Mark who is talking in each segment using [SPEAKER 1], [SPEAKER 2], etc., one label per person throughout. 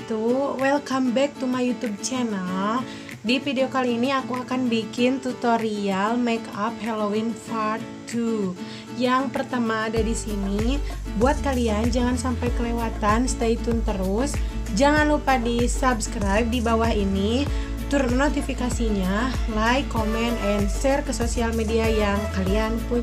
[SPEAKER 1] wabarakatuh. Welcome back to my YouTube channel. Di video kali ini aku akan bikin tutorial makeup Halloween part 2. Yang pertama ada di sini. Buat kalian jangan sampai kelewatan, stay tune terus. Jangan lupa di subscribe di bawah ini, turn notifikasinya, like, comment, and share ke sosial media yang kalian punya.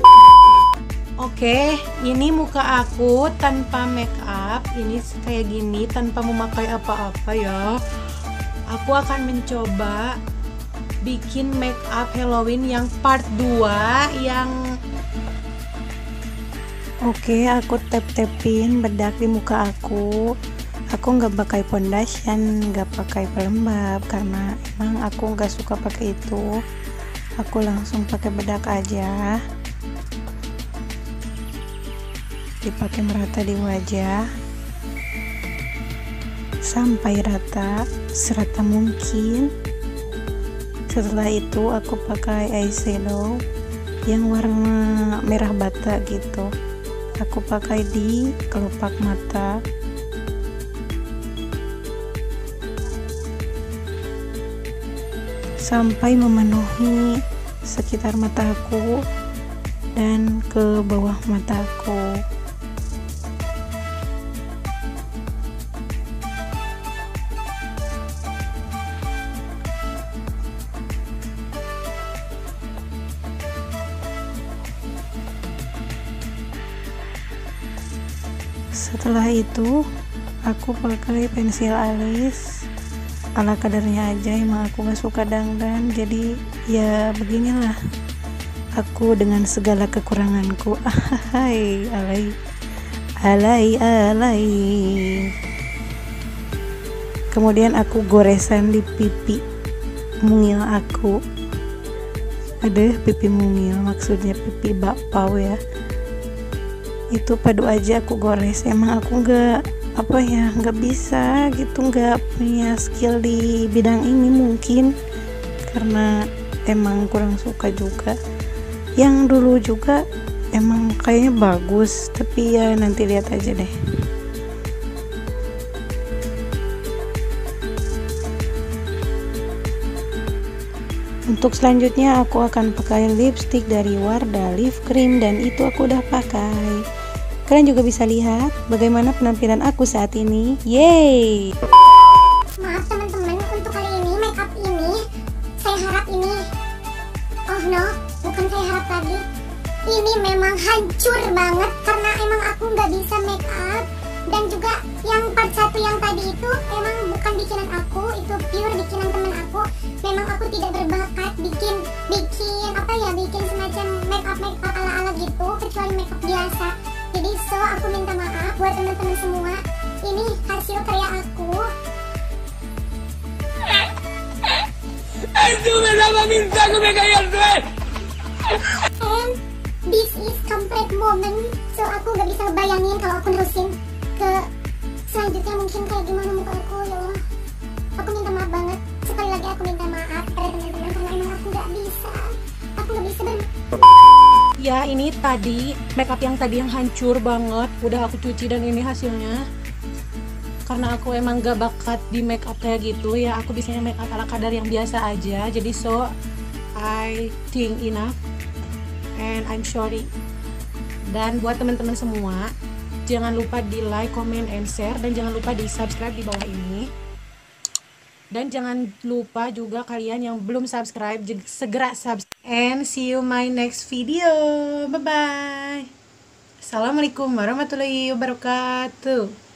[SPEAKER 1] Oke, ini muka aku tanpa make up. Ini kayak gini, tanpa memakai apa-apa ya. Aku akan mencoba bikin make up Halloween yang part 2 yang Oke, aku tap-tapin bedak di muka aku. Aku nggak pakai foundation, nggak pakai pelembab karena emang aku nggak suka pakai itu. Aku langsung pakai bedak aja. Dipakai merata di wajah sampai rata, serata mungkin. Setelah itu aku pakai eyeshadow yang warna merah bata gitu. Aku pakai di kelopak mata. Sampai memenuhi sekitar mataku dan ke bawah mataku. Setelah itu aku pakai pensil alis ala kadarnya aja, emang aku gak suka dandan, jadi ya beginilah aku dengan segala kekuranganku. Hai, alay. Kemudian aku goresan di pipi mungil aku. Ada pipi mungil, maksudnya pipi bakpao ya. Itu padu aja aku gores. Emang aku nggak bisa gitu, nggak punya skill di bidang ini, mungkin karena emang kurang suka juga. Yang dulu juga emang kayaknya bagus, tapi ya nanti lihat aja deh. Untuk selanjutnya aku akan pakai lipstick dari Wardah Lip Cream, dan itu aku udah pakai. Kalian juga bisa lihat bagaimana penampilan aku saat ini. Yeay!
[SPEAKER 2] Maaf teman-teman, untuk kali ini makeup ini saya harap ini, oh no, bukan saya harap lagi, ini memang hancur banget karena emang aku nggak bisa makeup. Dan juga yang part 1 yang tadi itu emang bukan bikinan aku, itu pure bikinan teman aku. Memang aku tidak berbakat bikin semacam makeup ala-ala gitu, kecuali makeup biasa. Jadi aku minta maaf buat teman-teman semua. Ini hasil karya aku. And this is complete moment. So aku gak bisa bayangin kalau aku nerusin ke selanjutnya mungkin kayak gimana muka aku, ya Allah. Aku minta maaf banget. Sekali lagi aku minta maaf pada teman-teman karena emang aku gak bisa. Aku gak bisa
[SPEAKER 1] Ya, ini tadi makeup yang tadi yang hancur banget udah aku cuci, dan ini hasilnya. Karena aku emang gak bakat di makeup kayak gitu ya, aku bisanya makeup ala kadar yang biasa aja. Jadi I think enough and I'm sorry. Dan buat teman-teman semua, jangan lupa di like, comment, and share, dan jangan lupa di subscribe di bawah ini. Dan jangan lupa juga kalian yang belum subscribe, segera subscribe. And see you my next video. Bye bye. Assalamualaikum warahmatullahi wabarakatuh.